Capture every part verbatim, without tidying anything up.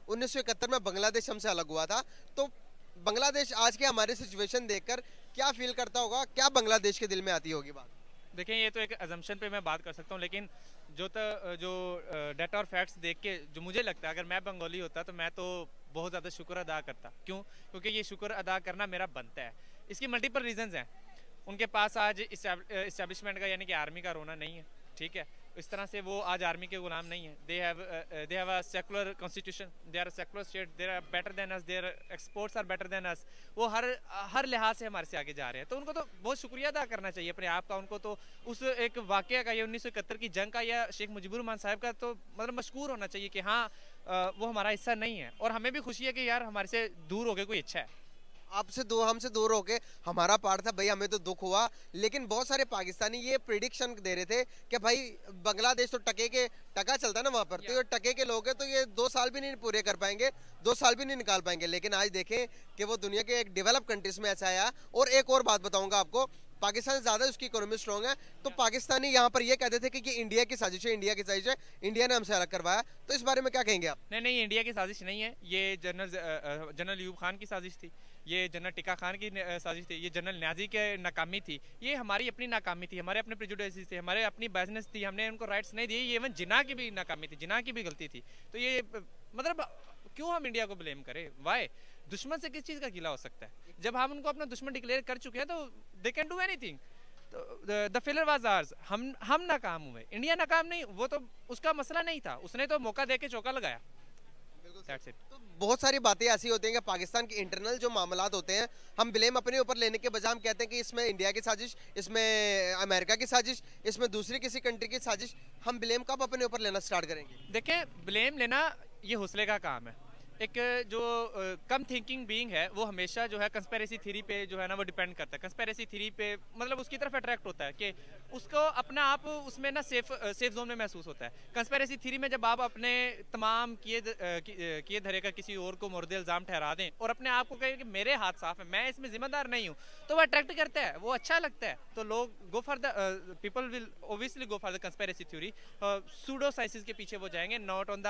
उन्नीस सौ इकहत्तर में बांग्लादेश हमसे अलग हुआ था। तो बांग्लादेश आज के हमारे सिचुएशन देखकर क्या फील करता होगा, क्या बांग्लादेश के दिल में आती होगी बात? देखें, ये तो एक अजम्पशन पे मैं बात कर सकता हूँ, लेकिन जो तो जो डाटा और फैक्ट्स देख के जो मुझे लगता है, अगर मैं बंगाली होता तो मैं तो बहुत ज़्यादा शुक्र अदा करता। क्यों? क्योंकि ये शुक्र अदा करना मेरा बनता है। इसकी मल्टीपल रीजंस हैं। उनके पास आज इस्टेब्लिशमेंट का यानी कि आर्मी का रोना नहीं है, ठीक है। इस तरह से वो आज आर्मी के गुलाम नहीं है। They have they have a secular constitution, they are a secular state, they are better than us, their exports are better than us. वो हर हर लिहाज से हमारे से आगे जा रहे हैं, तो उनको तो बहुत शुक्रिया अदा करना चाहिए अपने आप का। उनको तो उस एक वाक़या का, ये उन्नीस सौ इकहत्तर की जंग का या शेख मुजीबुर रहमान साहब का तो मतलब मशकूर होना चाहिए कि हाँ वो हमारा हिस्सा नहीं है। और हमें भी खुशी है कि यार हमारे से दूर हो गए कोई अच्छा है। आपसे दो हमसे दूर होके हमारा पार्ट था भाई, हमें तो दुख हुआ। लेकिन बहुत सारे पाकिस्तानी ये प्रिडिक्शन दे रहे थे कि भाई बांग्लादेश तो टके के टका चलता है ना वहाँ पर, तो ये टके के लोग हैं तो ये दो साल भी नहीं पूरे कर पाएंगे, दो साल भी नहीं निकाल पाएंगे। लेकिन आज देखें कि वो दुनिया के एक डेवलप कंट्रीज में ऐसा आया। और एक और बात बताऊंगा आपको, पाकिस्तान से ज्यादा उसकी इकोनॉमी स्ट्रॉन्ग है। तो पाकिस्तानी यहाँ पर ये कहते थे कि ये इंडिया की साजिश है, इंडिया की साजिश है, इंडिया ने हमसे अलग करवाया। तो इस बारे में क्या कहेंगे आप? नहीं नहीं, इंडिया की साजिश नहीं है, ये जनरल जनरल यूब खान की साजिश थी, ये जनरल टिका खान की साजिश थी, ये जनरल न्याजी की नाकामी थी, ये हमारी अपनी नाकामी थी, हमारे अपने प्रेजुडिसेस थे, हमारे अपनी बिजनेस थी, हमने उनको राइट्स नहीं दिए। ये इवन जिना की भी नाकामी थी, जिना की भी गलती थी। तो ये मतलब क्यों हम इंडिया को ब्लेम करें? वाई? दुश्मन से किस चीज़ का गिला हो सकता है? जब हम उनको अपना दुश्मन डिक्लेयर कर चुके हैं तो they can do anything. The failure was ours, हम हम नाकाम हुए, इंडिया नाकाम नहीं। वो तो उसका मसला नहीं था, उसने तो मौका दे के चौका लगाया। That's it. तो बहुत सारी बातें ऐसी होती हैं कि पाकिस्तान के इंटरनल जो मामलात होते हैं, हम ब्लेम अपने ऊपर लेने के बजाय हम कहते हैं कि इसमें इंडिया की साजिश, इसमें अमेरिका की साजिश, इसमें दूसरी किसी कंट्री की साजिश। हम ब्लेम कब अपने ऊपर लेना स्टार्ट करेंगे? देखें, ब्लेम लेना ये हौसले का काम है। एक जो कम थिंकिंग बीइंग है वो हमेशा जो है कंस्पिरेसी थ्योरी पे जो है ना वो डिपेंड करता है। कंस्पिरेसी थ्योरी पे मतलब उसकी तरफ अट्रैक्ट होता है कि उसको अपना आप उसमें ना सेफ सेफ जोन में महसूस होता है। कंस्पिरेसी थ्योरी में जब आप अपने तमाम किए किए धरे का किसी और को मुर्दे इल्ज़ाम ठहरा दें और अपने आप को कहें कि मेरे हाथ साफ है, मैं इसमें जिम्मेदार नहीं हूँ, तो वो अट्रैक्ट करता है, वो अच्छा लगता है। तो लोग go for the people will obviously go for the conspiracy theory. Pseudo sciences के पीछे वो जाएंगे, not on the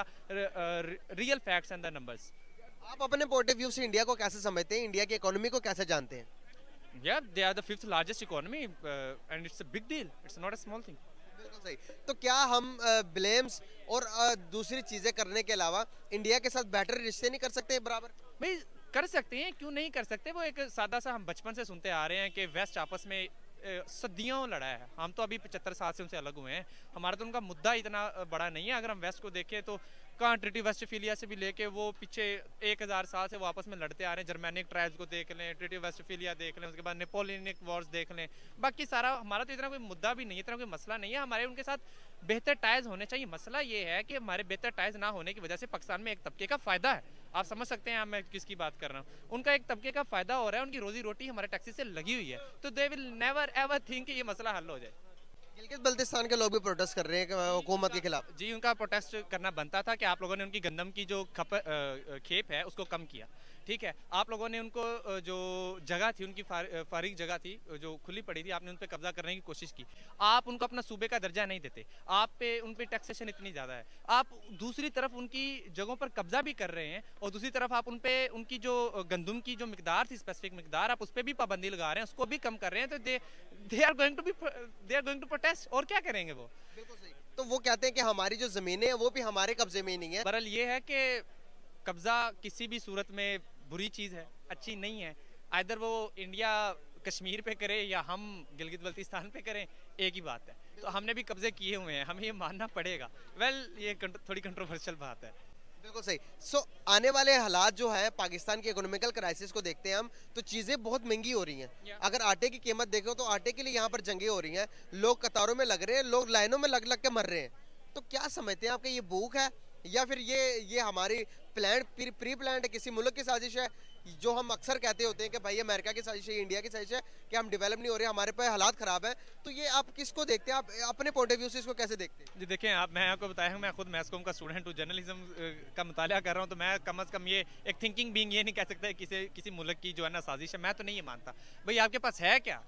real facts and the numbers. आप अपने पॉइंट ऑफ व्यू से इंडिया को कैसे समझते हैं, इंडिया की इकोनॉमी को कैसे जानते हैं? Yeah, they are the fifth largest economy uh, and it's a big deal. It's not a small thing. बिल्कुल सही। तो क्या हम ब्लेम्स और uh, दूसरी चीजें करने के अलावा इंडिया के साथ बेटर रिश्ते नहीं कर सकते बराबर? भाई कर सकते हैं, क्यों नहीं कर सकते। वो एक सादा सा हम बचपन से सुनते आ रहे हैं कि वेस्ट आपस में सदियों लड़ा है। हम तो अभी पचहत्तर साल से उनसे अलग हुए हैं, हमारा तो उनका मुद्दा इतना बड़ा नहीं है। अगर हम वेस्ट को देखें तो कहाँ ट्रीटी वेस्टफीलिया से भी लेके वो पीछे एक हज़ार साल से वो आपस में लड़ते आ रहे हैं। जर्मैनिक ट्राइब्स को देख लें, ट्रीटी वेस्टफीलिया देख लें, उसके बाद नेपोलियनिक वॉर्स देख लें, बाकी सारा हमारा तो इतना कोई मुद्दा भी नहीं है, इतना कोई मसला नहीं है। हमारे उनके साथ बेहतर टाइज होने चाहिए। मसला ये है कि हमारे बेहतर टाइज ना होने की वजह से पाकिस्तान में एक तबके का फ़ायदा है। आप समझ सकते हैं मैं किसकी बात कर रहा हूँ। उनका एक तबके का फ़ायदा हो रहा है, उनकी रोजी रोटी हमारे टैक्सी से लगी हुई है, तो they will never ever think कि ये मसला हल हो जाए। गिलगित बल्तिस्तान के लोग भी प्रोटेस्ट कर रहे हैं हुकूमत के खिलाफ। जी, उनका प्रोटेस्ट करना बनता था कि आप लोगों ने उनकी गंदम की जो खप खेप है उसको कम किया, ठीक है। आप लोगों ने उनको जो जगह थी, उनकी फारिग जगह थी जो खुली पड़ी थी, आपने उन पर कब्जा करने की कोशिश की। आप उनको अपना सूबे का दर्जा नहीं देते, आप पे उन पे टैक्सेशन इतनी ज़्यादा है। आप दूसरी तरफ उनकी जगहों पर कब्जा भी कर रहे हैं और दूसरी तरफ आप उन पे उनकी जो गंदम की जो मिकदार थी, स्पेसिफिक मिकदार, आप उस पर भी पाबंदी लगा रहे हैं, उसको भी कम कर रहे हैं। तो they they are going to be they are going to protest. और क्या करेंगे वो? बिल्कुल सही। तो वो कहते हैं कि हमारी जो ज़मीनें हैं वो भी हमारे कब्जे में नहीं है। बहरहाल ये है कि कब्जा किसी भी सूरत में बुरी चीज़ है, अच्छी नहीं है। आइदर वो इंडिया कश्मीर पे करे या हम गिलगित बल्तिस्तान पे करें, एक ही बात है। तो हमने भी कब्जे किए हुए हैं, हमें ये मानना पड़ेगा। वेल well, ये थोड़ी कंट्रोवर्शियल बात है। बिल्कुल सही। सो so, आने वाले हालात जो है पाकिस्तान के इकोनॉमिकल क्राइसिस को देखते हैं हम, तो चीज़ें बहुत महंगी हो रही हैं। yeah. अगर आटे की कीमत देखो तो आटे के लिए यहाँ पर जंगें हो रही हैं, लोग कतारों में लग रहे हैं, लोग लाइनों में लग लग के मर रहे हैं। तो क्या समझते हैं आपके, ये भूख है या फिर ये ये हमारी प्लान प्री, प्री प्लान किसी मुल्क की साजिश है? जो हम अक्सर कहते होते हैं कि भाई अमेरिका की साजिश है, इंडिया की साजिश है कि हम डेवलप नहीं हो रहे, हमारे पे हालात ख़राब हैं। तो ये आप किसको देखते हैं, आप अपने पॉइंट ऑफ व्यू से इसको कैसे देखते हैं? जी देखें, आप मैं आपको बताया हूँ, मैं खुद मैथ्स कॉम का स्टूडेंट हूँ, जर्नलिज्म का मुताला कर रहा हूँ, तो मैं कम अज़ कम ये एक थिंकिंग बीइंग ये नहीं कह सकता किसी किसी मुल्क की जो है ना साजिश है। मैं तो नहीं ये मानता। भाई आपके पास है क्या?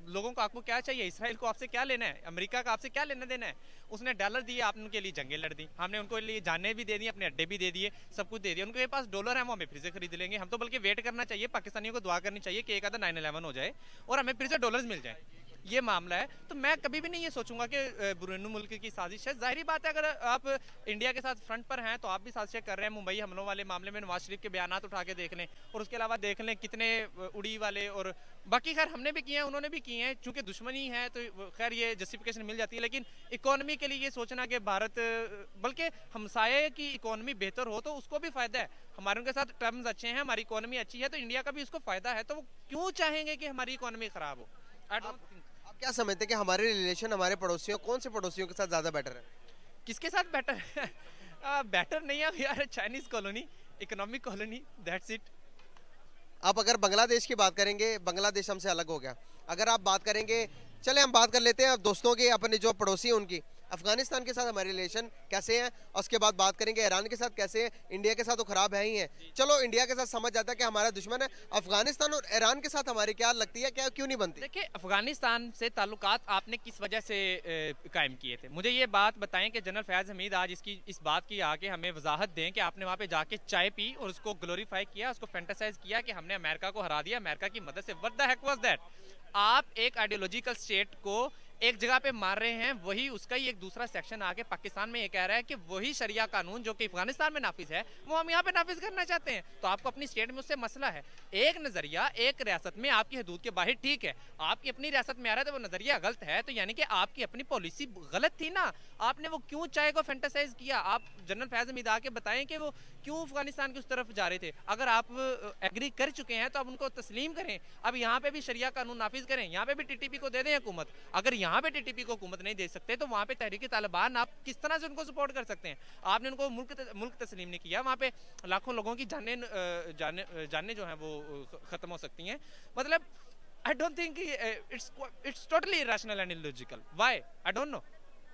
लोगों को आपको क्या चाहिए, इसराइल को आपसे क्या लेना है, अमेरिका का आपसे क्या लेना देना है। उसने डॉलर दिए, आपने उनके लिए जंगें लड़ दी, हमने उनको लिए जाने भी दे दी, अपने अड्डे भी दे दिए, सब कुछ दे दिया। उनके पास डॉलर है, वो हमें फिर से खरीद लेंगे। हम तो बल्कि वेट करना चाहिए, पाकिस्तानियों को दुआ करनी चाहिए कि एक आधा नाइन इलेवन हो जाए और हमें फिर से डॉलर्स मिल जाए, ये मामला है। तो मैं कभी भी नहीं ये सोचूंगा कि बुरानी मुल्क की साजिश है। जाहिर बात है, अगर आप इंडिया के साथ फ्रंट पर हैं तो आप भी साजिशें कर रहे हैं। मुंबई हमलों वाले मामले में नवाज शरीफ के बयानात उठा के देख लें, और उसके अलावा देख लें कितने उड़ी वाले और बाकी खैर हमने भी किए हैं, उन्होंने भी किए हैं। चूंकि दुश्मनी है तो खैर ये जस्टिफिकेशन मिल जाती है, लेकिन इकोनॉमी के लिए ये सोचना कि भारत बल्कि हमसाये की इकोनॉमी बेहतर हो तो उसको भी फायदा है। हमारे उनके साथ टर्म्स अच्छे हैं, हमारी इकोनॉमी अच्छी है, तो इंडिया का भी उसको फायदा है। तो वो क्यों चाहेंगे कि हमारी इकोनॉमी खराब हो? I don't think. क्या समझते हैं कि हमारे रिलेशन हमारे पड़ोसियों, कौन से पड़ोसियों के साथ ज़्यादा बेटर है? किसके साथ बेटर है? बेटर नहीं है, we are Chinese colony, economic colony, that's it. आप अगर बांग्लादेश की बात करेंगे, बांग्लादेश हमसे अलग हो गया। अगर आप बात करेंगे, चले हम बात कर लेते हैं दोस्तों के, अपने जो पड़ोसी हैं उनकी। अफगानिस्तान के साथ हमारे रिलेशन कैसे हैं, और उसके बाद बात करेंगे ईरान के साथ कैसे हैं। इंडिया के साथ तो खराब है ही है, चलो इंडिया के साथ समझ जाता है कि हमारा दुश्मन है। अफगानिस्तान और ईरान के साथ हमारी क्या लगती है, क्या क्यों नहीं बनती? देखिए, अफगानिस्तान से ताल्लुकात आपने किस वजह से कायम किए थे? मुझे ये बात बताएं कि जनरल फैज़ हमीद आज इसकी इस बात की आके हमें वजाहत दें कि आपने वहाँ पे जाके चाय पी और उसको ग्लोरीफाई किया, उसको फैंटासाइज किया कि हमने अमेरिका को हरा दिया अमेरिका की मदद से। What the heck was that? आप एक आइडियोलॉजिकल स्टेट को एक जगह पे मार रहे हैं, वही उसका ही एक दूसरा सेक्शन आके पाकिस्तान में ये कह रहा है कि वही शरिया कानून जो कि अफगानिस्तान में नाफिज है वो हम यहाँ पे नाफिज करना चाहते हैं। तो आपको अपनी स्टेट में उससे मसला है। एक नजरिया एक रियासत में आपकी हदूद के बाहर ठीक है, आपकी अपनी रियासत में आ रहा है तो वो नजरिया गलत है, तो यानी कि आपकी अपनी पॉलिसी गलत थी ना। आपने वो क्यों चाय को फैंटासाइज किया? आप जनरल फैज़ हमीद आके बताएं कि वो क्यों अफगानिस्तान की उस तरफ जा रहे थे। अगर आप एग्री कर चुके हैं तो अब उनको तस्लीम करें, अब यहाँ पे भी शरिया कानून नाफिज करें, यहाँ पे भी टीटीपी को दे दें हुकूमत। अगर यहाँ पे टीटीपी को हुकूमत नहीं दे सकते तो वहाँ पे तहरीक तालिबान आप किस तरह से उनको सपोर्ट कर सकते हैं? आपने उनको मुल्क मुल्क तस्लीम नहीं किया, वहाँ पे लाखों लोगों की जाने जाने जाने जो हैं वो खत्म हो सकती हैं। मतलब I don't think it's it's totally irrational and illogical. Why? I don't know.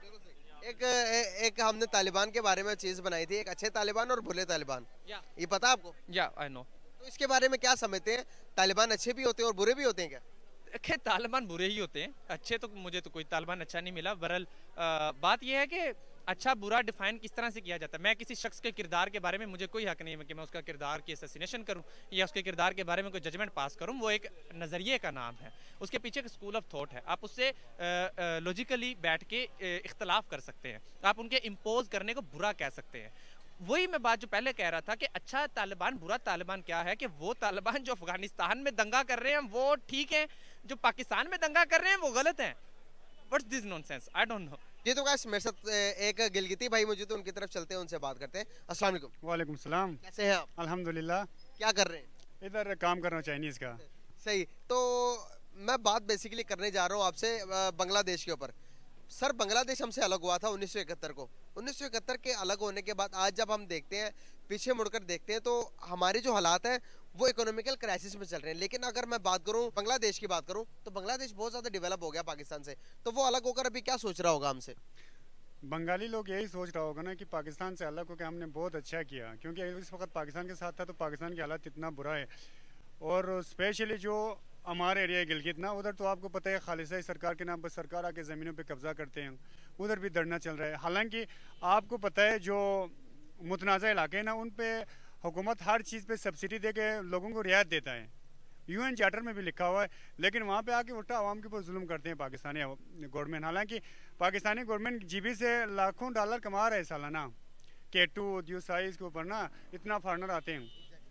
एक एक हमने तालिबान के बारे में चीज बनाई थी, एक अच्छे तालिबान और बुरे तालिबान, ये पता आपको? या आई नो। तो इसके बारे में क्या समझते हैं? तालिबान अच्छे भी होते हैं और बुरे भी होते हैं क्या? देखिए, तालिबान बुरे ही होते हैं, अच्छे तो मुझे तो कोई तालिबान अच्छा नहीं मिला। बहरहाल बात यह है कि अच्छा बुरा डिफाइन किस तरह से किया जाता है। मैं किसी शख्स के किरदार के बारे में मुझे कोई हक नहीं है कि मैं उसका किरदार की असैसिनेशन करूं या उसके किरदार के बारे में कोई जजमेंट पास करूं। वो एक नज़रिए का नाम है, उसके पीछे एक स्कूल ऑफ थॉट है। आप उससे लॉजिकली बैठ के इख्तलाफ कर सकते हैं, आप उनके इम्पोज करने को बुरा कह सकते हैं। वही मैं बात जो पहले कह रहा था कि अच्छा तालिबान बुरा तालिबान क्या है, कि वो तालिबान जो अफगानिस्तान में दंगा कर रहे हैं वो ठीक है, जो पाकिस्तान में दंगा कर रहे हैं वो गलत है। What's this nonsense? I don't know. जी तो गाइस, मेरे साथ एक गिलगिती भाई मौजूद है, उनकी तरफ चलते हैं, उनसे बात करते हैं। अस्सलाम वालेकुम। वालेकुम सलाम। कैसे हैं आप? अल्हम्दुलिल्लाह। क्या कर रहे हैं? इधर काम कर रहा हूँ चाइनीज़ का। सही। तो मैं बात बेसिकली करने जा रहा हूँ आपसे बांग्लादेश के ऊपर। सर, बांग्लादेश हमसे अलग हुआ था उन्नीस सौ इकहत्तर को। उन्नीस सौ इकहत्तर के अलग होने के बाद आज जब हम देखते हैं, पीछे मुड़कर देखते हैं, तो हमारे जो हालात हैं वो इकोनॉमिकल क्राइसिस में चल रहे हैं। लेकिन अगर मैं बात करूं बांग्लादेश की बात करूं तो बांग्लादेश बहुत ज़्यादा डेवलप हो गया पाकिस्तान से। तो वो अलग होकर अभी क्या सोच रहा होगा हमसे? बंगाली लोग यही सोच रहा होगा ना कि पाकिस्तान से अलग होकर हमने बहुत अच्छा किया, क्योंकि इस वक्त पाकिस्तान के साथ था तो पाकिस्तान की हालत इतना बुरा है। और स्पेशली जो हमारे एरिया गिलगित ना, उधर तो आपको पता है खालिस्तानी सरकार के नाम पर सरकार आके ज़मीनों पे कब्जा करते हैं, उधर भी धरना चल रहा है। हालांकि आपको पता है जो मुतनाज़ा इलाके हैं ना, उन पे हुकूमत हर चीज़ पे सब्सिडी दे के लोगों को रियायत देता है, यूएन चार्टर में भी लिखा हुआ है। लेकिन वहाँ पे आके उल्टा आवाम के ऊपर जुल्म करते हैं पाकिस्तानी गवर्नमेंट। हालांकि पाकिस्तानी गवर्नमेंट जीबी से लाखों डॉलर कमा रहे हैं सालाना, केटू दियोसाइज के ऊपर ना इतना फॉरनर आते हैं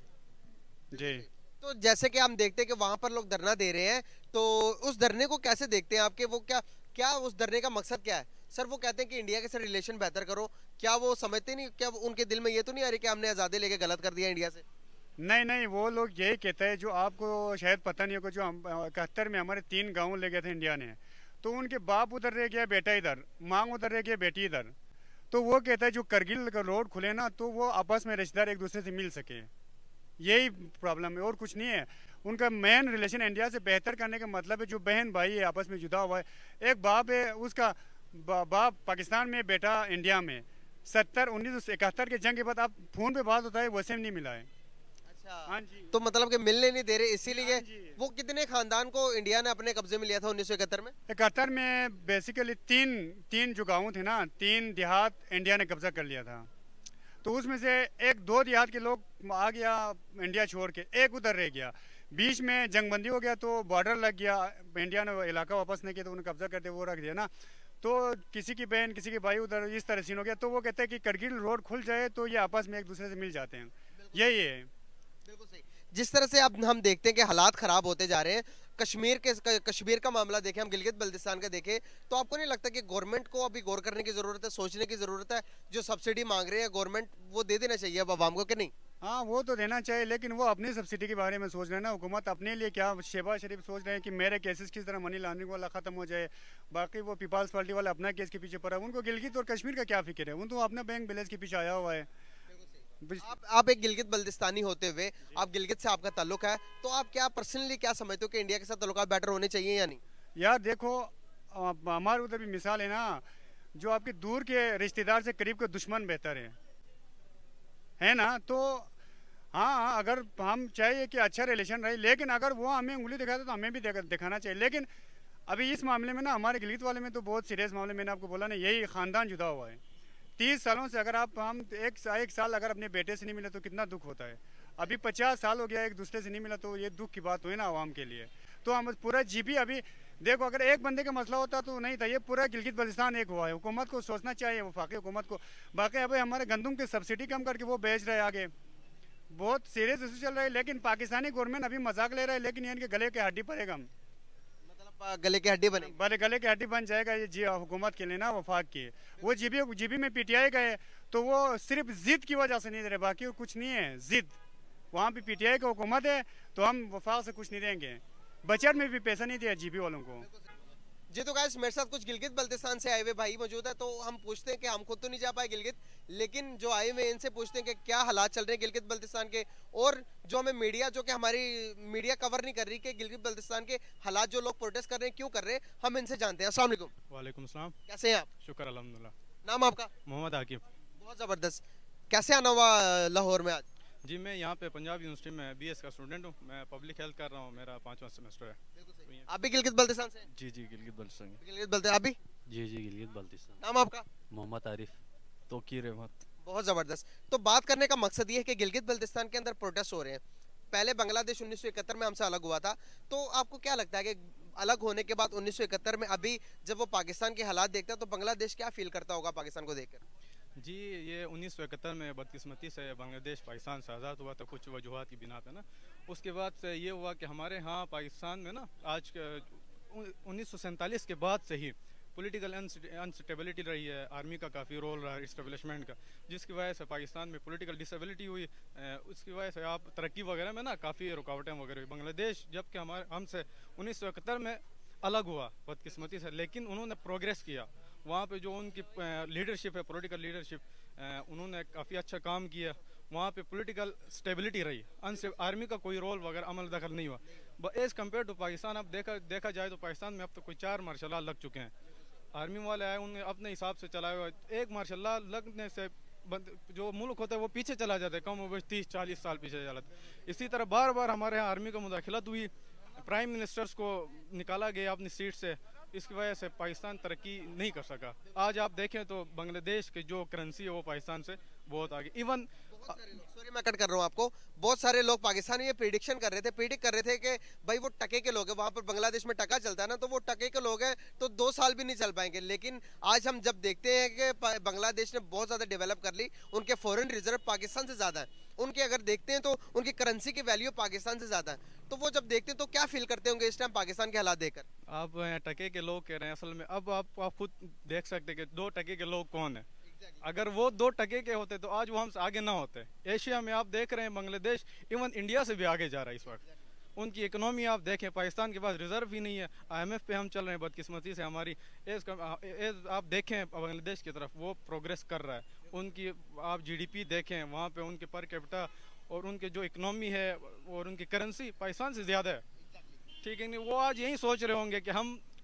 जी। तो जैसे कि हम देखते हैं कि वहाँ पर लोग धरना दे रहे हैं, तो उस धरने को कैसे देखते हैं आपके? वो क्या क्या उस धरने का मकसद क्या है? सर, वो कहते हैं कि इंडिया के साथ रिलेशन बेहतर करो, क्या वो समझते नहीं? क्या उनके दिल में ये तो नहीं आ रही कि हमने आज़ादी लेके गलत कर दिया इंडिया से? नहीं नहीं, वो लोग यही कहते हैं, जो आपको शायद पता नहीं होगा, जो हम इकहत्तर में हमारे तीन गाँव ले गए थे इंडिया ने, तो उनके बाप उधर रह गया, बेटा इधर, मांग उधर रह गया, बेटी इधर। तो वो कहता है जो करगिल का रोड खुले ना, तो वो आपस में रिश्तेदार एक दूसरे से मिल सके, यही प्रॉब्लम है और कुछ नहीं है। उनका मेन रिलेशन इंडिया से बेहतर करने का मतलब है जो बहन भाई है आपस में जुदा हुआ है, एक बाप है उसका बाप पाकिस्तान में, बेटा इंडिया में। सत्तर उन्नीस सौ इकहत्तर के जंग के बाद आप फोन पे बात होता है, वैसे नहीं मिला है। हाँ जी। तो मतलब कि मिलने नहीं दे रहे इसीलिए। हाँ जी। वो कितने खानदान को इंडिया ने अपने कब्जे में लिया था उन्नीस सौ इकहत्तर में? इकहत्तर में बेसिकली तीन तीन जो गाँव थे ना, तीन देहात इंडिया ने कब्जा कर लिया था। तो उसमें से एक दो देहात के लोग आ गया इंडिया छोड़ के, एक उधर रह गया। बीच में जंगबंदी हो गया तो बॉर्डर लग गया, इंडिया ने इलाका वापस नहीं किया तो उन्हें कब्जा करते वो रख दिया ना। तो किसी की बहन किसी की भाई उधर इस तरह सीन हो गया। तो वो कहते हैं कि करगिल रोड खुल जाए तो ये आपस में एक दूसरे से मिल जाते हैं। यही है। बिल्कुल सही। जिस तरह से अब हम देखते हैं कि हालात खराब होते जा रहे हैं, कश्मीर के कश्मीर का मामला देखें, हम गिलगित बल्तिस्तान का देखें, तो आपको नहीं लगता कि गवर्नमेंट को अभी गौर करने की जरूरत है, सोचने की जरूरत है? जो सब्सिडी मांग रहे हैं गवर्नमेंट, वो दे देना चाहिए अब आवाम को कि नहीं? हाँ वो तो देना चाहिए, लेकिन वो अपनी सब्सिडी के बारे में सोच रहे हैं ना। हुकूमत अपने लिए क्या, शहबाज शरीफ सोच रहे हैं कि मेरे केसेस किस तरह मनी लॉन्ड्रिंग वाला खत्म हो जाए, बाकी वो पीपल्स पार्टी वाला अपना केस के पीछे पड़ा है। उनको गिलगित और कश्मीर का क्या फिक्र है, उन तो अपना बैंक बैलेंस के पीछे आया हुआ है। आप आप एक गिलगित बल्तिस्तानी होते हुए, आप गिलगित से आपका ताल्लुक है, तो आप क्या पर्सनली क्या समझते हो कि इंडिया के साथ ताल्लुकात बेटर होने चाहिए या नहीं? यार देखो, हमारे उधर भी मिसाल है ना, जो आपके दूर के रिश्तेदार से करीब के दुश्मन बेहतर है, है ना। तो हाँ, अगर हम चाहिए कि अच्छा रिलेशन रहे, लेकिन अगर वो हमें उंगली दिखाते तो हमें भी दिखाना चाहिए। लेकिन अभी इस मामले में ना, हमारे गिलगित वाले में तो बहुत सीरियस मामले, मैंने आपको बोला ना, यही ख़ानदान जुदा हुआ है। तीस सालों से अगर आप हम एक एक साल अगर अपने बेटे से नहीं मिले तो कितना दुख होता है। अभी पचास साल हो गया एक दूसरे से नहीं मिला, तो ये दुख की बात हुई ना आवाम के लिए। तो हम पूरा जीबी अभी देखो, अगर एक बंदे का मसला होता तो नहीं था, ये पूरा गिलगित बल्तिस्तान एक हुआ है। हुकूमत को सोचना चाहिए, वफाकी हुकूमत को। बाकी अभी हमारे गंदम की सब्सिडी कम करके वो बेच रहे हैं आगे, बहुत सीरियस इशू चल रहा है। लेकिन पाकिस्तानी गवर्नमेंट अभी मजाक ले रहा है, लेकिन ये इनके गले के हड्डी पड़ेगा, मतलब गले की हड्डी बने, बड़े गले की हड्डी बन जाएगा ये जी हुकूमत के लिए ना, वफाक की। वो जीबी जीबी में पीटीआई गए तो वो सिर्फ जिद की वजह से नहीं दे रहे, बाकी कुछ नहीं है, जिद। वहाँ पे पीटीआई की हुकूमत है तो हम वफाक से कुछ नहीं देंगे। बजट में भी पैसा नहीं दिया जीबी वालों को। जी तो गाइस, मेरे साथ कुछ गिलगित बल्तिस्तान से आए हुए भाई मौजूद है, तो हम पूछते हैं कि हम खुद तो नहीं जा पाए गिलगित, लेकिन जो आए हुए इनसे पूछते हैं कि क्या हालात चल रहे हैं गिलगित बल्तिस्तान के, और जो हमें मीडिया, जो कि हमारी मीडिया कवर नहीं कर रही कि गिलगित बल्तिस्तान के हालात जो लोग प्रोटेस्ट कर रहे हैं क्यों कर रहे हैं, हम इनसे जानते हैं। अस्सलाम वालेकुम। वालेकुम सलाम। कैसे हैं आप? शुक्र अल्हम्दुलिल्लाह। नाम आपका? मोहम्मद आकिब। बहुत ज़बरदस्त। कैसे आना हुआ लाहौर में आज? जी मैं यहाँ पे पंजाब यूनिवर्सिटी में बीएस का स्टूडेंट हूँ, मैं पब्लिक हेल्थ कर रहा हूँ, मेरा पाँचवा सेमेस्टर है। आप भी गिलगित बल्तिस्तान से? जी जी गिलगित बल्तिस्तान। गिलगित बल्तिस्तान। आप भी? जी जी गिलगित बल्तिस्तान। नाम आपका? मोहम्मद आरिफ तोकीर अहमद। बहुत ज़बरदस्त। तो बात करने का मकसद ये है कि गिलगित बल्तिस्तान के अंदर प्रोटेस्ट हो रहे हैं। पहले बांग्लादेश उन्नीस सौ इकहत्तर में हमसे अलग हुआ था, तो आपको क्या लगता है कि अलग होने के बाद उन्नीस सौ इकहत्तर में अभी जब वो पाकिस्तान के हालात देखता है तो बांग्लादेश क्या फील करता होगा पाकिस्तान को देखकर? जी ये उन्नीस सौ इकहत्तर में बदकिस्मती से बांग्लादेश पाकिस्तान से आज़ाद हुआ था कुछ वजूहत की बिना पे ना। उसके बाद से ये हुआ कि हमारे यहाँ पाकिस्तान में ना आज उन्नीस सौ सैंतालीस के बाद से ही पॉलिटिकल अनस्टेबिलिटी रही है, आर्मी का काफ़ी रोल रहा है इस्टेब्लिशमेंट का, जिसकी वजह से पाकिस्तान में पॉलिटिकल डिसेबिलिटी हुई। उसकी वजह से आप तरक्की वगैरह में ना काफ़ी रुकावटें वगैरह हुई। बांग्लादेश जबकि हमारे हमसे उन्नीस सौ इकहत्तर में अलग हुआ बदकिस्मती से, लेकिन उन्होंने प्रोग्रेस किया। वहाँ पे जो उनकी लीडरशिप है, पॉलिटिकल लीडरशिप, उन्होंने काफ़ी अच्छा काम किया। वहाँ पे पॉलिटिकल स्टेबिलिटी रही, अनसे आर्मी का कोई रोल वगैरह अमल दखल नहीं हुआ। एज़ कम्पेयर टू पाकिस्तान अब देखा देखा जाए तो पाकिस्तान में अब तो कोई चार मार्शल लग चुके हैं। आर्मी वाले आए, उन्हें अपने हिसाब से चलाया हुआ। एक मार्शल लगने से जो मुल्क होता है वो पीछे चला जाता है, कम उम्र तीस चालीस साल पीछे चला जाता है। इसी तरह बार बार हमारे यहाँ आर्मी का मुदाखलत हुई, प्राइम मिनिस्टर्स को निकाला गया अपनी सीट से, इसकी वजह से पाकिस्तान तरक्की नहीं कर सका। आज आप देखें तो बांग्लादेश की जो करेंसी है वो पाकिस्तान से बहुत आगे। इवन सॉरी मैं कट कर रहा हूँ आपको, बहुत सारे लोग पाकिस्तान में ये प्रिडिक्शन कर रहे थे प्रिडिक्ट कर रहे थे कि भाई वो टके के लोग हैं, वहाँ पर बांग्लादेश में टका चलता है ना, तो वो टके के लोग हैं तो दो साल भी नहीं चल पाएंगे। लेकिन आज हम जब देखते हैं कि बांग्लादेश ने बहुत ज़्यादा डेवलप कर ली, उनके फॉरेन रिजर्व पाकिस्तान से ज़्यादा है, उनके अगर देखते हैं तो उनकी करेंसी की वैल्यू पाकिस्तान से ज़्यादा है, तो वो जब देखते हैं तो क्या फील करते होंगे इस टाइम पाकिस्तान के हालात देखकर? आप टके के लोग कह रहे हैं, असल में अब आप आप खुद देख सकते हैं कि दो टके के लोग कौन है। अगर वो दो टके के होते तो आज वो हमसे आगे ना होते। एशिया में आप देख रहे हैं बांग्लादेश इवन इंडिया से भी आगे जा रहा है इस वक्त। उनकी इकोनॉमी आप देखें, पाकिस्तान के पास रिजर्व ही नहीं है, आईएमएफ पे हम चल रहे हैं बदकिस्मती से। हमारी एज एज आप देखें बांग्लादेश की तरफ वो प्रोग्रेस कर रहा है। उनकी आप जीडीपी देखें, वहाँ पे उनके पर कैपिटा और उनके जो इकोनॉमी है और उनकी करेंसी पाकिस्तान से ज़्यादा है। ठीक है नहीं, वो आज यही सोच रहे होंगे कि हम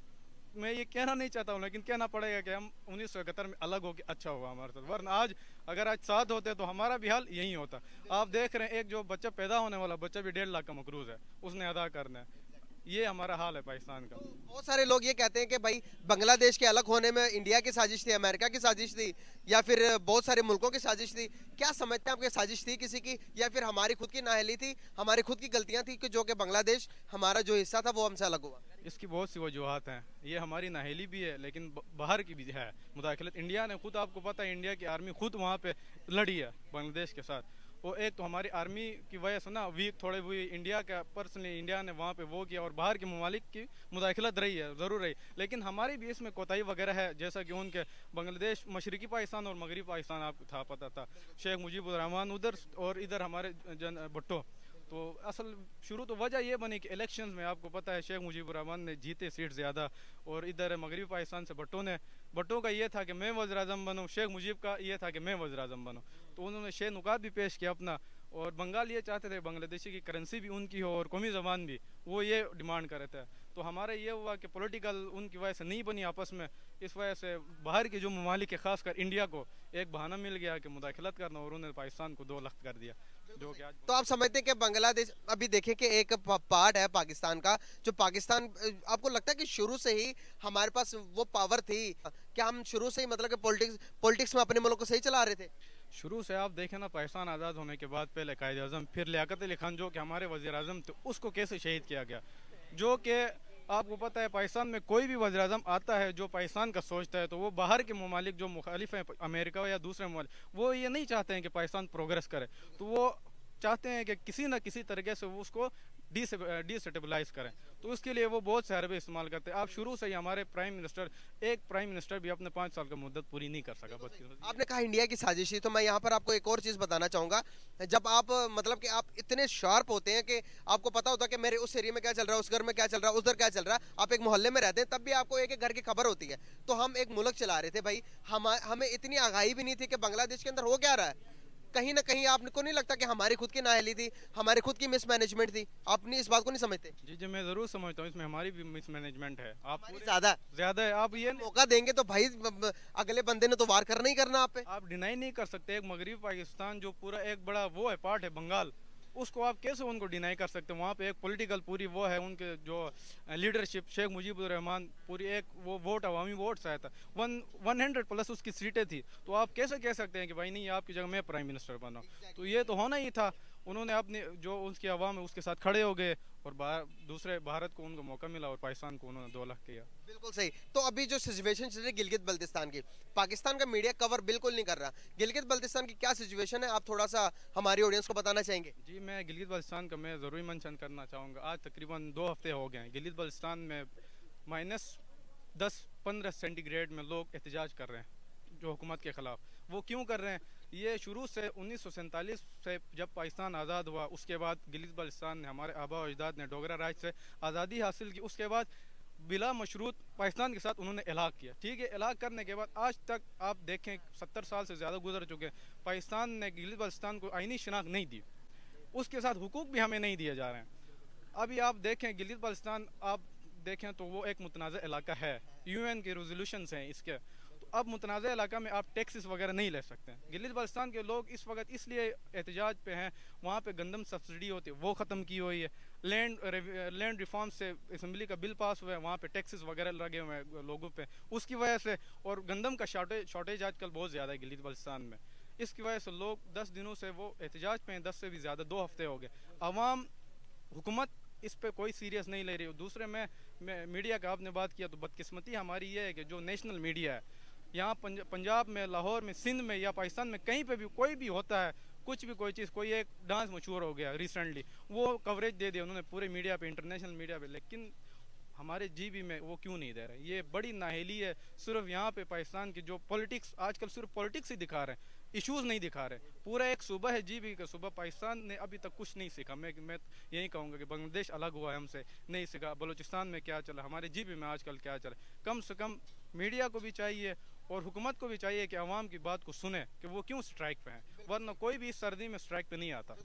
मैं ये कहना नहीं चाहता हूँ, लेकिन कहना पड़ेगा कि हम उन्नीस सौ इकहत्तर में अलग होकर अच्छा हुआ हमारे साथ, वरना आज अगर आज साथ होते तो हमारा भी हाल यही होता। आप देख रहे हैं एक जो बच्चा पैदा होने वाला बच्चा भी डेढ़ लाख का मकरूज है, उसने अदा करना है। ये हमारा हाल है पाकिस्तान का। बहुत सारे लोग ये कहते हैं कि भाई बांग्लादेश के अलग होने में इंडिया की साजिश थी, अमेरिका की साजिश थी, या फिर बहुत सारे मुल्कों की साजिश थी। क्या समझते हैं आपकी साजिश थी किसी की, या फिर हमारी खुद की नाअहली थी, हमारी खुद की गलतियां थी कि जो कि बांग्लादेश हमारा जो हिस्सा था वो हमसे अलग हुआ? इसकी बहुत सी वजूहत हैं। ये हमारी नाअहली भी है, लेकिन बाहर की भी है मुदाखलत। इंडिया ने खुद, आपको पता है इंडिया की आर्मी खुद वहाँ पे लड़ी है बांग्लादेश के साथ। वो एक तो हमारी आर्मी की वजह से ना वीक थोड़े हुई, इंडिया का पर्सनली इंडिया ने वहाँ पे वो किया, और बाहर के ममालिक की मुदाखलत रही है, ज़रूर रही, लेकिन हमारी भी इसमें कोताही वगैरह है। जैसा कि उनके बांग्लादेश मशरकी पाकिस्तान और मगरबी पाकिस्तान आपको था पता था, शेख मुजीबुर रहमान उधर और इधर हमारे जन भुट्टो। तो असल शुरू तो वजह ये बनी कि इलेक्शंस में आपको पता है शेख मुजीबुर रहमान ने जीते सीट ज़्यादा, और इधर मगरबी पाकिस्तान से भुट्टो ने, भुट्टो का ये था कि मैं वज़ीर आज़म बनूँ, शेख मुजीब का ये था कि मैं वज़ीर आज़म बनूँ। तो उन्होंने शे नुकात भी पेश किया अपना, और बंगाल ये चाहते थे बांग्लादेशी की करेंसी भी उनकी हो और कौमी ज़बान भी, वो ये डिमांड कर रहे थे। तो हमारा ये हुआ कि पॉलिटिकल उनकी वजह से नहीं बनी आपस में, इस वजह से बाहर के जो ममालिक है ख़ासकर इंडिया को एक बहाना मिल गया कि मुदाखलत करना, और उन्होंने पाकिस्तान को दो लख्त कर दिया, जो कि आज। तो आप समझते हैं कि बांग्लादेश अभी देखें कि एक पार्ट है पाकिस्तान का, जो पाकिस्तान, आपको लगता है कि शुरू से ही हमारे पास वो पावर थी? क्या हम शुरू से ही मतलब कि पॉलिटिक्स पॉलिटिक्स में अपने मुल्क को सही चला रहे थे? शुरू से आप देखें ना, पाकिस्तान आज़ाद होने के बाद पहले कायद आज़म, फिर लियाकत अली खान जो कि हमारे वज़ीर आज़म थे, उसको कैसे शहीद किया गया। जो कि आपको पता है पाकिस्तान में कोई भी वज़ीर आज़म आता है जो पाकिस्तान का सोचता है, तो वो बाहर के ममालिक जो मुखालिफ हैं अमेरिका या दूसरे ममालिक, वो ये नहीं चाहते हैं कि पाकिस्तान प्रोग्रेस करे, तो वो चाहते हैं कि किसी न किसी तरीके से वो उसको डिस्टेबलाइज करें। तो उसके लिए वो बहुत से हरबे इस्तेमाल करते हैं। आप शुरू से ही हमारे प्राइम मिनिस्टर, एक प्राइम मिनिस्टर भी अपने पाँच साल का मुद्दत पूरी नहीं कर सका। आपने कहा इंडिया की साजिश थी, तो मैं यहाँ पर आपको एक और चीज़ बताना चाहूँगा। जब आप मतलब कि आप इतने शार्प होते हैं कि आपको पता होता है कि मेरे उस एरिया में क्या चल रहा है, उस घर में क्या चल रहा है, उधर क्या चल रहा है, आप एक मोहल्ले में रहते हैं, तब भी आपको एक एक घर की खबर होती है। तो हम एक मुल्क चला रहे थे भाई, हम हमें इतनी आगाही भी नहीं थी कि बांग्लादेश के अंदर हो क्या रहा है। कहीं ना कहीं आपको नहीं लगता कि हमारी खुद की नाअहली थी, हमारी खुद की मिसमैनेजमेंट थी? आपने इस बात को नहीं समझते? जी जी, मैं ज़रूर समझता हूँ, इसमें हमारी भी मिसमैनेजमेंट है। आप ज़्यादा ज़्यादा है। आप ये मौका देंगे तो भाई अगले बंदे ने तो वार करना ही करना आप पे। आप डिनाई नहीं कर सकते, एक मगरबी पाकिस्तान जो पूरा एक बड़ा वो है पार्ट है बंगाल, उसको आप कैसे उनको डिनाई कर सकते हैं? वहाँ पे एक पॉलिटिकल पूरी वो है, उनके जो लीडरशिप, शेख मुजीबुर रहमान, पूरी एक वो वोट अवामी वोट्स आया था, वन वन हंड्रेड प्लस उसकी सीटें थी। तो आप कैसे कह सकते हैं कि भाई नहीं आपकी जगह मैं प्राइम मिनिस्टर बना? तो ये तो होना ही था। उन्होंने अपने जो उसकी आवाम है उसके साथ खड़े हो गए, और दूसरे भारत को उनको मौका मिला, और पाकिस्तान को उन्होंने दो लाख किया। बिल्कुल सही। तो अभी जो सिचुएशन चल रही है गिलगित बल्तिस्तान की, पाकिस्तान का मीडिया कवर बिल्कुल नहीं कर रहा। गिलगित बल्तिस्तान की क्या सिचुएशन है, आप थोड़ा सा हमारी ऑडियंस को बताना चाहेंगे? जी, मैं गिलगित बल्तिस्तान का मैं ज़रूरी मेंशन करना चाहूँगा। आज तकरीबन दो हफ्ते हो गए हैं गिलगित बल्तिस्तान में माइनस दस पंद्रह सेंटीग्रेड में लोग एहतजाज कर रहे हैं जो हुकूमत के ख़िलाफ़। वो क्यों कर रहे हैं? ये शुरू से उन्नीस सौ सैंतालीस से जब पाकिस्तान आज़ाद हुआ, उसके बाद गिलगित बल्तिस्तान ने, हमारे आबा अजदाद ने डोगरा राज से आज़ादी हासिल की। उसके बाद बिला मशरूत पाकिस्तान के साथ उन्होंने इलाक़ किया। ठीक है, इलाक़ करने के बाद आज तक आप देखें सत्तर साल से ज़्यादा गुजर चुके हैं, पाकिस्तान ने गिलगित बल्तिस्तान को आईनी शनाख्त नहीं दी, उसके साथ हुकूक भी हमें नहीं दिए जा रहे हैं। अभी आप देखें गिलगित बल्तिस्तान, आप देखें तो वो एक मुतनाज़ इलाका है, यू एन के रेजोल्यूशंस हैं इसके। अब मुतनाज़ इलाका में आप टैक्सेस वगैरह नहीं ले सकते हैं। गिलगित बल्तिस्तान के लोग इस वक्त इसलिए एहतजाज पे हैं, वहाँ पे गंदम सब्सिडी होती है वो ख़त्म की हुई है, लैंड लैंड रिफॉर्म से असम्बली का बिल पास हुआ है, वहाँ पे टैक्सेस वगैरह लगे हुए हैं लोगों पे, उसकी वजह से, और गंदम का शॉर्टेज शॉर्टेज आजकल बहुत ज़्यादा है गिलगित बल्तिस्तान में। इसकी वजह से लोग दस दिनों से वो एहतजाज पे हैं, दस से भी ज़्यादा, दो हफ्ते हो गए। अवाम, हुकूमत इस पे कोई सीरियस नहीं ले रही। दूसरे में, में मीडिया का आपने बात किया, तो बदकिस्मती हमारी ये है कि जो नेशनल मीडिया है यहाँ पंज, पंजाब में, लाहौर में, सिंध में या पाकिस्तान में कहीं पे भी कोई भी होता है, कुछ भी कोई चीज़, कोई एक डांस मशहूर हो गया रिसेंटली, वो कवरेज दे दिया उन्होंने पूरे मीडिया पे, इंटरनेशनल मीडिया पे, लेकिन हमारे जीबी में वो क्यों नहीं दे रहे? ये बड़ी नाअहली है। सिर्फ यहाँ पे पाकिस्तान की जो पॉलिटिक्स आजकल सिर्फ पॉलिटिक्स ही दिखा रहे हैं, इश्यूज़ नहीं दिखा रहे। पूरा एक सूबा है जीबी का सूबा, पाकिस्तान ने अभी तक कुछ नहीं सीखा। मैं मैं यही कहूँगा कि बांग्लादेश अलग हुआ है हमसे, नहीं सीखा। बलूचिस्तान में क्या चला, हमारे जीबी में आजकल क्या चला। कम से कम मीडिया को भी चाहिए और हुकूमत को भी चाहिए कि अवाम की बात को सुने कि वो क्यों स्ट्राइक पे हैं, वरना कोई भी इस सर्दी में स्ट्राइक पे नहीं आता।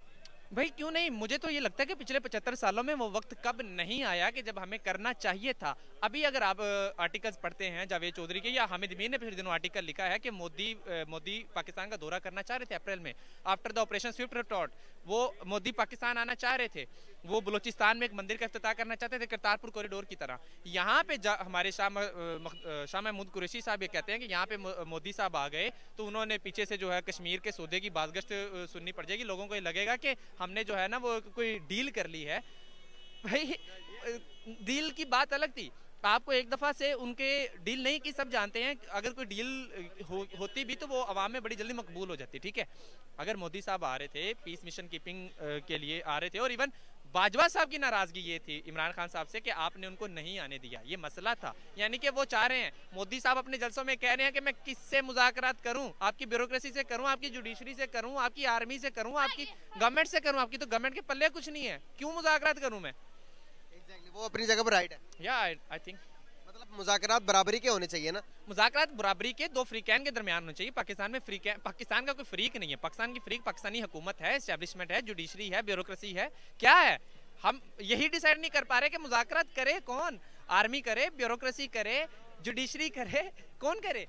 भाई क्यों नहीं, मुझे तो ये लगता है कि पिछले पचहत्तर सालों में वो वक्त कब नहीं आया कि जब हमें करना चाहिए था। अभी अगर आप आर्टिकल्स पढ़ते हैं जावेद चौधरी के या हामिद अमीन ने फिर दिनों आर्टिकल लिखा है कि मोदी मोदी पाकिस्तान का दौरा करना चाह रहे थे अप्रैल में, after the operation swift retort. वो मोदी पाकिस्तान आना चाह रहे थे, वो बलूचिस्तान में एक मंदिर का इफ्तिताह करना चाहते थे करतारपुर कॉरिडोर की तरह। यहाँ पे हमारे शाह शाह महमूद कुरैशी साहब ये कहते हैं कि यहाँ पे मोदी साहब आ गए तो उन्होंने पीछे से जो है कश्मीर के सौदे की बाज़गश्त सुननी पड़ जाएगी, लोगों को ये लगेगा कि हमने जो है ना वो कोई डील कर ली है। भाई डील की बात अलग थी, आपको एक दफा से उनके डील नहीं की, सब जानते हैं अगर कोई डील हो, होती भी तो वो अवाम में बड़ी जल्दी मकबूल हो जाती। ठीक है, अगर मोदी साहब आ रहे थे पीस मिशन कीपिंग के लिए आ रहे थे, और इवन बाजवा साहब की नाराजगी ये थी इमरान खान साहब से कि आपने उनको नहीं आने दिया, ये मसला था। यानी कि वो चाह रहे हैं, मोदी साहब अपने जलसों में कह रहे हैं कि मैं किससे मुज़ाकरात करूं, आपकी ब्यूरोक्रेसी से करूं, आपकी जुडिशरी से करूं, आपकी आर्मी से करूं, आपकी गवर्नमेंट से करूं, आपकी तो गवर्नमेंट के पल्ले कुछ नहीं है, क्यों मुज़ाकरात करूं मैं। exactly, वो अपनी जगह पर राइट है। या आई थिंक मतलब मुज़ाकरात बराबरी के होने चाहिए ना, मुज़ाकरात बराबरी के दो फ्रीकैन के दरमियान होने चाहिए। पाकिस्तान में फ्रीकैन, पाकिस्तान का कोई फ्रीक नहीं है, पाकिस्तान की फ्रीक पाकिस्तानी हुकूमत है, एस्टैब्लिशमेंट है, जुडिशरी है, ब्यूरोक्रेसी है, क्या है हम यही डिसाइड नहीं कर पा रहे कि मुज़ाकरात करे कौन, आर्मी करे, ब्यूरोक्रेसी करे, जुडिशरी करे, कौन करे।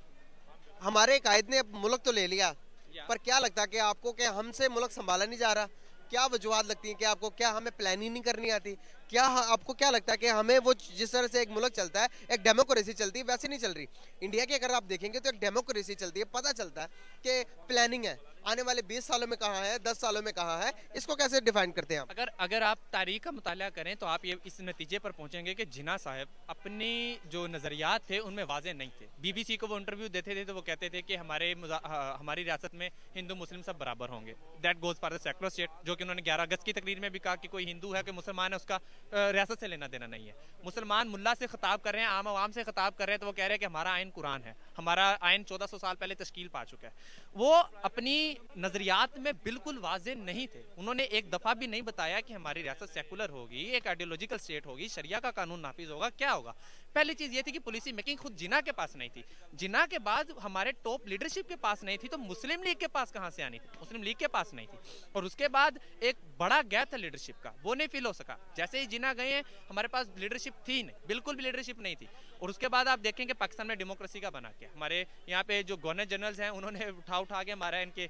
हमारे कायद ने मुल्क तो ले लिया, पर क्या लगता है कि आपको कि हमसे मुल्क संभाला नहीं जा रहा, क्या वजूहत लगती है कि आपको, क्या हमें प्लानिंग नहीं करनी आती, क्या आपको क्या लगता है कि हमें वो जिस तरह से एक मुल्क चलता है, एक डेमोक्रेसी चलती है, वैसे नहीं चल रही। इंडिया की अगर आप देखेंगे तो एक डेमोक्रेसी चलती है, पता चलता है कि प्लानिंग है, आने वाले बीस सालों में कहाँ है, दस सालों में कहाँ है, इसको कैसे डिफाइन करते हैं आप? अगर अगर आप तारीख का मुताला करें तो आप ये इस नतीजे पर पहुंचेंगे कि जिन्ना साहब अपनी जो नज़रियात थे उनमें वाजे नहीं थे। बीबीसी को वो इंटरव्यू देते थे तो वो कहते थे कि हमारे हमारी रियासत में हिंदू मुस्लिम सब बराबर होंगे, that goes for the secular state, जो कि उन्होंने ग्यारह अगस्त की तकरीर में भी कहा कि कोई हिंदू है, कोई मुसलमान है, उसका रियासत से लेना देना नहीं है। मुसलमान मुल्ला से खिताब कर रहे हैं, आम आवाम से खिताब कर रहे हैं तो वो कह रहे हैं कि हमारा आइन कुरान है, हमारा आइन चौदह सौ साल पहले तश्कील पा चुका है। वो अपनी नज़रियात में बिल्कुल वाजे नहीं थे, उन्होंने एक दफ़ा भी नहीं बताया कि हमारी रियासत सेकुलर होगी, एक आइडियोलॉजिकल स्टेट होगी, शरिया का कानून नाफिज होगा, क्या होगा। पहली चीज़ ये थी कि पॉलिसी मेकिंग खुद जिन्ना के पास नहीं थी, जिन्ना के बाद हमारे टॉप लीडरशिप के पास नहीं थी, तो मुस्लिम लीग के पास कहाँ से आनी थी, मुस्लिम लीग के पास नहीं थी। और उसके बाद एक बड़ा गैप था लीडरशिप का, वो नहीं फील हो सका। जैसे ही जिन्ना गए हमारे पास लीडरशिप थी नहीं, बिल्कुल भी लीडरशिप नहीं थी। और उसके बाद आप देखेंगे पाकिस्तान में डेमोक्रेसी का बना क्या, हमारे यहाँ पे जो गवर्नर जनरल्स हैं उन्होंने उठा उठा के हमारा इनके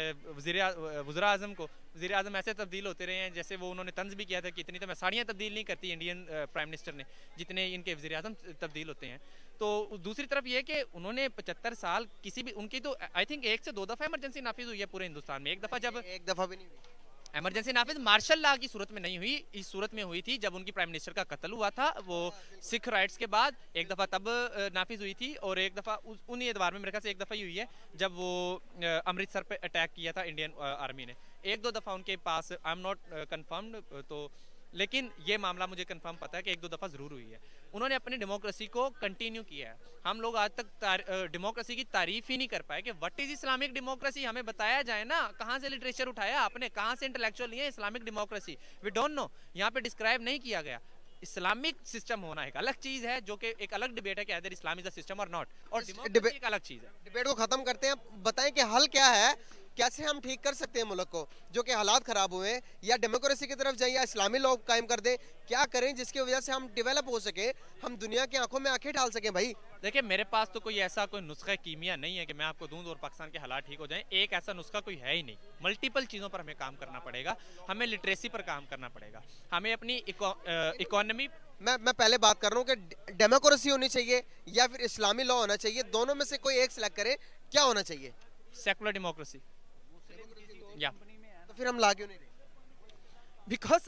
वज़ीर आज़म को, वज़ीर आज़म ऐसे तब्दील होते रहे हैं जैसे वो उन्होंने तंज भी किया था कि इतनी तो मैं साड़ियाँ तब्दील नहीं करती इंडियन प्राइम मिनिस्टर ने जितने इनके वज़ीर आज़म तब्दील होते हैं। तो दूसरी तरफ ये कि उन्होंने पचहत्तर साल किसी भी उनकी तो आई थिंक एक से दो दफ़ा इमरजेंसी नाफिज हुई है पूरे हिंदुस्तान में। एक दफ़ा जब एक दफ़ा भी नहीं हुई इमरजेंसी नाफिज मार्शल लॉ की सूरत में नहीं हुई, इस सूरत में हुई थी जब उनकी प्राइम मिनिस्टर का कत्ल हुआ था, वो सिख राइट्स के बाद एक दफ़ा तब नाफिज हुई थी, और एक दफ़ा उन्हीं एतबार में मेरे ख्याल से एक दफ़ा ही हुई है जब वो अमृतसर पे अटैक किया था इंडियन आर्मी ने। एक दो दफ़ा उनके पास, आई एम नॉट कन्फर्म्ड, तो लेकिन ये मामला मुझे कंफर्म पता है कि एक दो दफ़ा ज़रूर हुई है। उन्होंने अपनी डेमोक्रेसी को कंटिन्यू किया है। हम लोग आज तक डेमोक्रेसी की तारीफ ही नहीं कर पाए कि व्हाट इज़ इस्लामिक डेमोक्रेसी, हमें बताया जाए ना, कहाँ से लिटरेचर उठाया आपने, कहाँ से इंटेलेक्चुअल लिए Islamic democracy, we don't know, यहाँ पे डिस्क्राइब नहीं किया गया। इस्लामिक सिस्टम होना एक अलग चीज़ है, जो कि एक अलग डिबेट है कि either Islam is a system और नॉट, और डेमोक्रेसी एक अलग चीज़ है। डिबेट को ख़त्म करते हैं, बताएं कि हल क्या है, कैसे हम ठीक कर सकते हैं मुल्क को, जो कि हालात ख़राब हुए हैं, या डेमोक्रेसी की तरफ जाएं या इस्लामी लॉ कायम कर दें, क्या करें जिसकी वजह से हम डेवलप हो सके, हम दुनिया की आंखों में आंखें डाल सकें। भाई देखिए, मेरे पास तो कोई ऐसा कोई नुस्खा कीमिया नहीं है कि मैं आपको दूं और पाकिस्तान के हालात ठीक हो जाएं, एक ऐसा नुस्खा कोई है ही नहीं। मल्टीपल चीज़ों पर हमें काम करना पड़ेगा, हमें लिटरेसी पर काम करना पड़ेगा, हमें अपनी इकोनॉमी, मैं मैं पहले बात कर रहा हूँ कि डेमोक्रेसी होनी चाहिए या फिर इस्लामी लॉ होना चाहिए, दोनों में से कोई एक सिलेक्ट करें, क्या होना चाहिए? Secular democracy. या तो फिर हम ला क्यों नहीं रहे? बिकॉज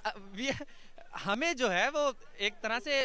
हमें जो है वो एक तरह से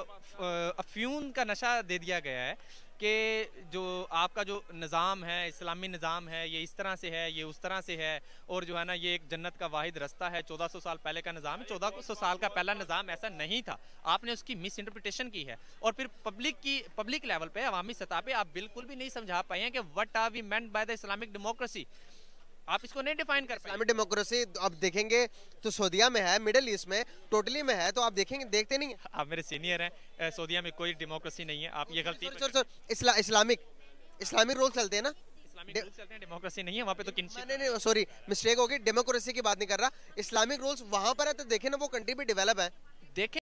अफ्यून का नशा दे दिया गया है कि जो आपका जो निज़ाम है, इस्लामी निज़ाम है, ये इस तरह से है, ये उस तरह से है, और जो है ना ये एक जन्नत का वाहिद रास्ता है। चौदह सौ साल पहले का निज़ाम, चौदह सौ साल का पहला निज़ाम ऐसा नहीं था, आपने उसकी मिस इंटरप्रिटेशन की है, और फिर पब्लिक की पब्लिक लेवल पे, अवामी सतह पे आप बिल्कुल भी नहीं समझा पाए हैं कि what are we meant by the Islamic democracy. आप इसको नहीं डिफाइन कर पाए। इस्लामिक डेमोक्रेसी आप देखेंगे तो सऊदीया में है, मिडिल ईस्ट में टोटली में है, तो आप देखेंगे, देखते नहीं। आप मेरे सीनियर हैं, सऊदीया में कोई डेमोक्रेसी नहीं है, आप ये गलती इस्लामिक इस्लामिक रूल चलते हैं ना, इस्लामिक डे- रूल्स चलते हैं, डेमोक्रेसी नहीं है वहाँ पे तो किन नहीं नहीं सॉरी मिस्टेक होगी, डेमोक्रेसी की बात नहीं कर रहा, इस्लामिक रूल्स वहां पर है तो देखे ना वो कंट्री भी डेवलप है। देखें